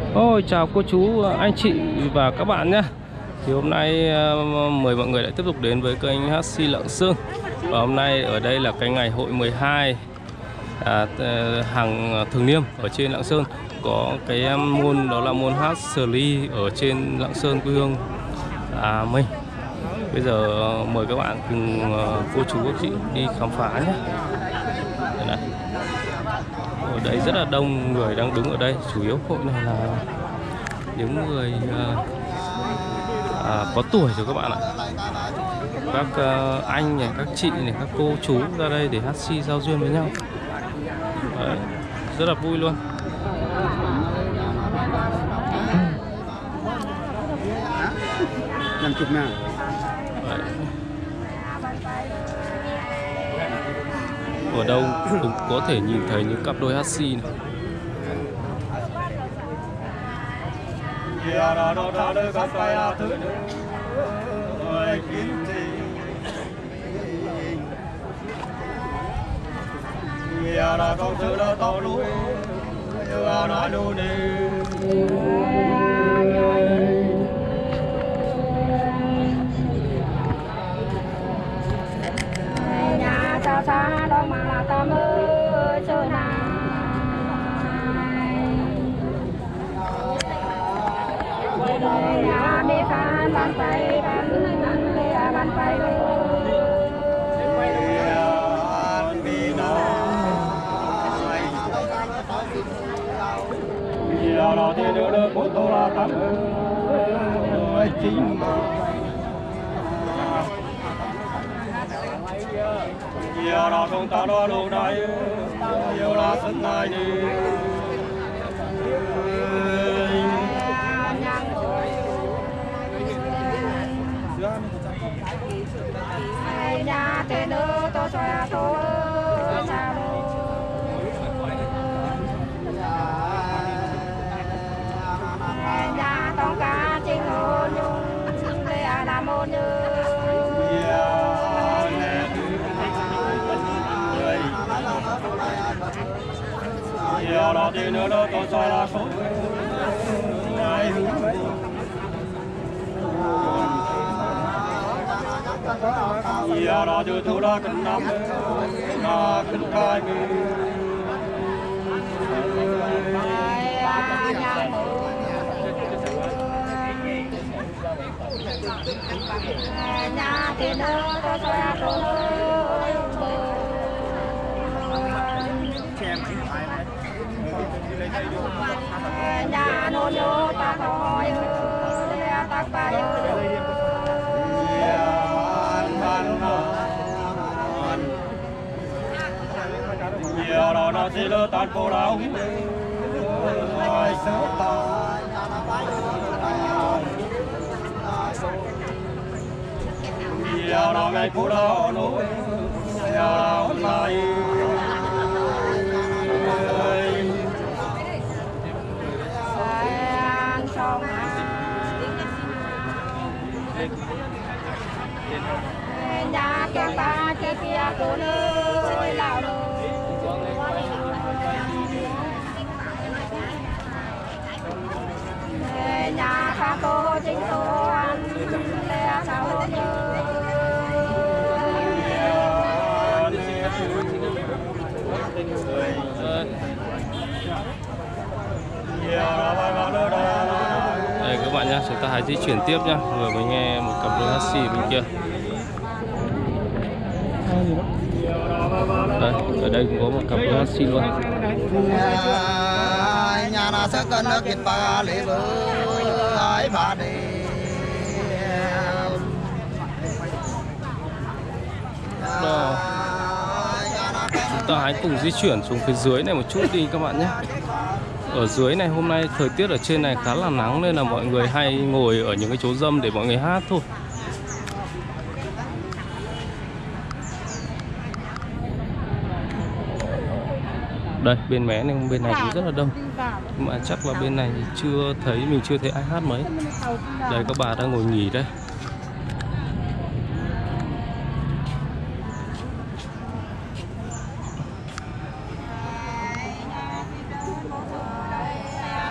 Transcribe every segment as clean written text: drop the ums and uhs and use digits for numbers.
Ôi chào cô chú, anh chị và các bạn nhé. Thì hôm nay mời mọi người lại tiếp tục đến với kênh HC Lạng Sơn. Và hôm nay ở đây là cái ngày hội 12 hàng thường niên ở trên Lạng Sơn. Có cái môn đó là môn hát sli ở trên Lạng Sơn quê hương mình. Bây giờ mời các bạn cùng cô chú các chị đi khám phá nhé. Đây này. Ở đây rất là đông người đang đứng ở đây. Chủ yếu hội này là những người có tuổi rồi các bạn ạ. Các anh này, các chị này, các cô chú ra đây để hát si giao duyên với nhau. Đấy, rất là vui luôn. Năm chục nào. Ở đâu cũng có thể nhìn thấy những cặp đôi hát si này. Xa đó mà là ta mới chơi này nhà mi phan bàn tay bàn tay giờ đó thì được một tô là tắm ơi chính giờ đó không ta đó luôn đây giờ là sân này đi nhà thế nữa tôi xoa tôi sao nhà tông cá chinh hồn nhung để làm môn như giờ đó thì nữa đó tôi xoa là số ai giờ đó từ thu đó kinh năm mà kinh khai nhà thì nữa tôi xoa tôi nhà nô nô ta thôi ta bay giờ đó nó chỉ lơ tan cô đâu ai sợ ta giờ đó ngày cô đâu nô giờ hôm nay nhà kẹt ta kia cô nơi lao đâu nhà khác cô chính cô ăn lẽ sao nhớ đây các bạn nhé, chúng ta hãy di chuyển tiếp nhá. Vừa mới nghe một cặp đôi hát xì bên kia. Đây, ở đây cũng có một cặp đôi hát xì luôn. Nhà nào sẽ cần nước kiệt ba lễ với ai bà đi. Đó. Chúng ta hãy cùng di chuyển xuống phía dưới này một chút đi các bạn nhé. Ở dưới này hôm nay thời tiết ở trên này khá là nắng nên là mọi người hay ngồi ở những cái chỗ râm để mọi người hát thôi. Đây bên mé này bên này cũng rất là đông. Nhưng mà chắc là bên này thì mình chưa thấy ai hát mấy. Đây các bà đang ngồi nghỉ đây.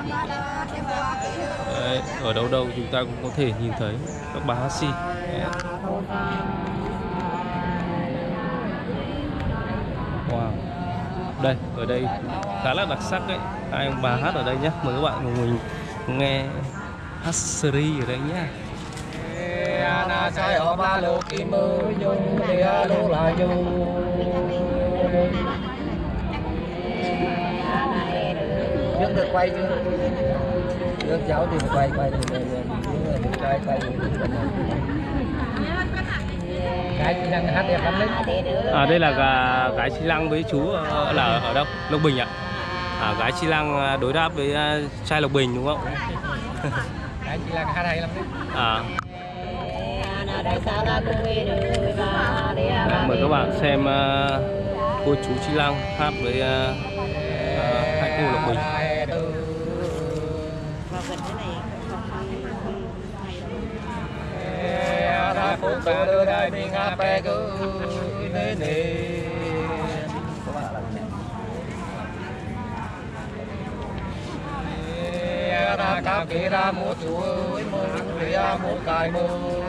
Đấy, ở đâu đâu chúng ta cũng có thể nhìn thấy các bà hát xi. Wow, đây ở đây khá là đặc sắc đấy, hai ông bà hát ở đây nhé. Mời các bạn cùng mình nghe hát seri ở đây nhé. Nước được quay chưa? Nước cháu thì phải quay quay cái chi lăng hát đẹp lắm đấy. Đây là gái chi lăng với chú là ở đâu? Lộc Bình ạ? Gái chi lăng đối đáp với trai Lộc Bình đúng không? Gái chi lăng hát hay lắm đấy. Mời các bạn xem cô chú chi lăng hát với hai cô Lộc Bình. Phụ ta đưa đây đi ngã pe cứ thế này. Ra cao kia ra một chuối mông ra một cài mông.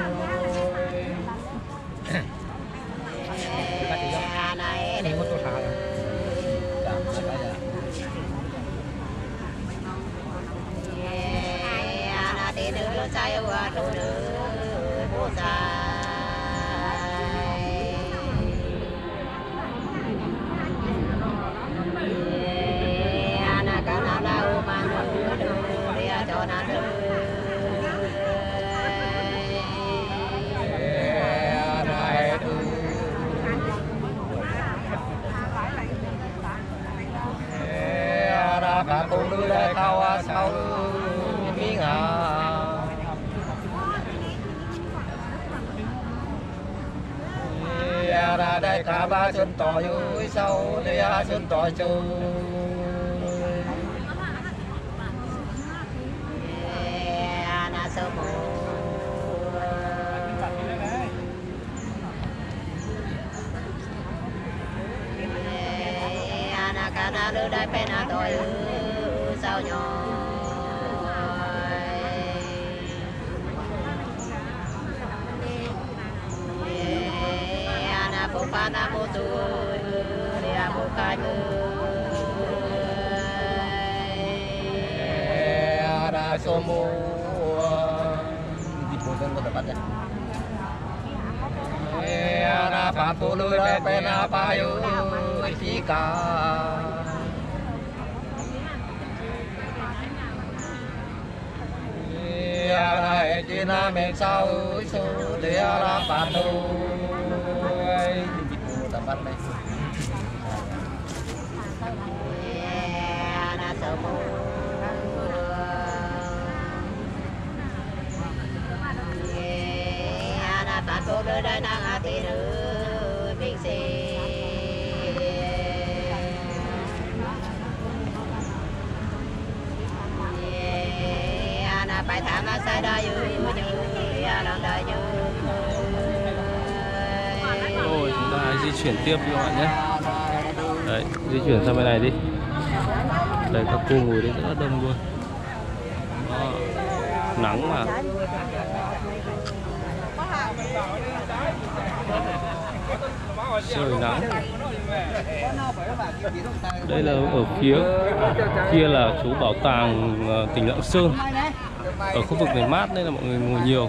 Này một tô thả rồi. Cả con đưa ra tao sau miếng ra đây cả ba chân tỏi dưới sau đi chân tỏi chơi Kana đưa đây pena tôi sao nhỏ ana phụ pha na mô tu dia mô kai mô ana somo di pun có tempat ya ana pa tu đưa đây pena pa yu chỉ cả này chỉ na men sao số để làm bạn thôi tầm bắt này na sớm na bạn tôi đưa đây na tí nữa mình sẽ bài thảm nó sai đây lần đời Rồi chúng ta di chuyển tiếp các bạn nhé. Đấy, di chuyển sang bên này đi. Đây các cô ngồi đây rất là đông luôn. Đó, nắng mà. Trời nắng. Đây là ở phía kia là chỗ bảo tàng tỉnh Lạng Sơn. Ở khu vực này mát nên là mọi người ngồi nhiều.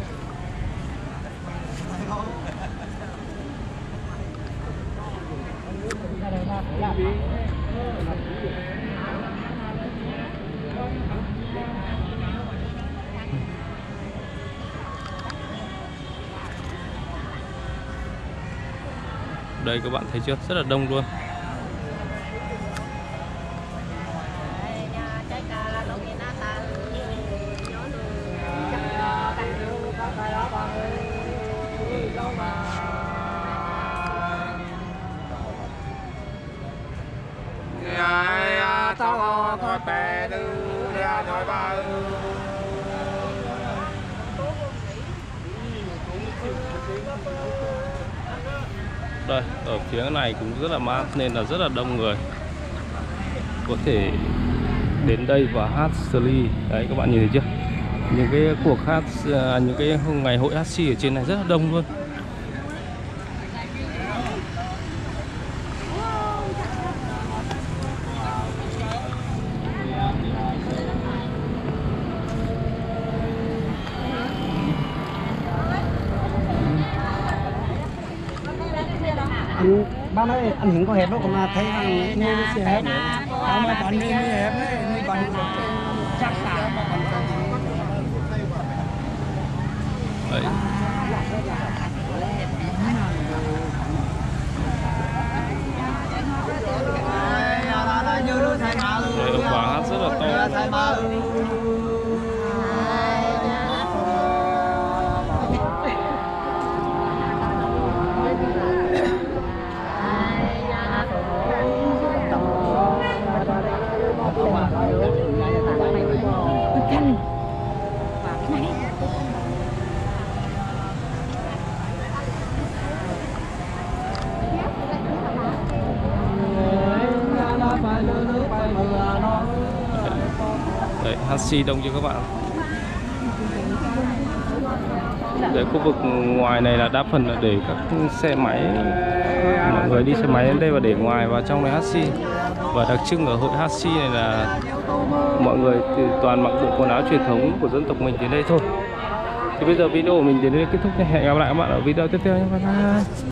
Đây các bạn thấy chưa, rất là đông luôn. Đây, ở phía này cũng rất là mát nên là rất là đông người. Có thể đến đây và hát sli. Đấy các bạn nhìn thấy chưa? Những cái cuộc hát, những cái ngày hội hát xi ở trên này rất là đông luôn. Bác ơi, anh Hiển có hẹp đâu mà thấy anh nghe nó xe hẹp. Mà bạn đi hẹp đấy, đi bạn chắc cả. Đấy. Đây, ông bà hát rất là to. Đấy, hát xi đông chưa các bạn? Đấy, khu vực ngoài này là đa phần là để các xe máy, mọi người đi xe máy đến đây và để ngoài vào trong này hát xi. Và đặc trưng ở hội hát xi này là mọi người thì toàn mặc bộ quần áo truyền thống của dân tộc mình đến đây thôi. Thì bây giờ video của mình đến đây kết thúc. Hẹn gặp lại các bạn ở video tiếp theo nhé. Bye bye.